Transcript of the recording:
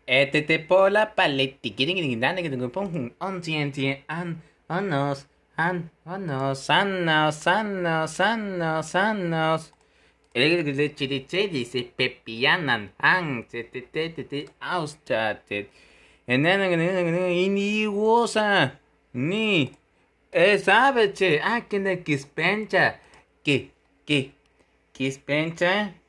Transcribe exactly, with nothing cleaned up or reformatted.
Este te pola paletti, quieren que dan que tengo pon on tien tien an onos an onos sanos sanos sanos sanos. El que le chiri chiri se pepianan an te te te te te austate. Enana iniguosa ni sabe che ah que ne kispencha que que kispencha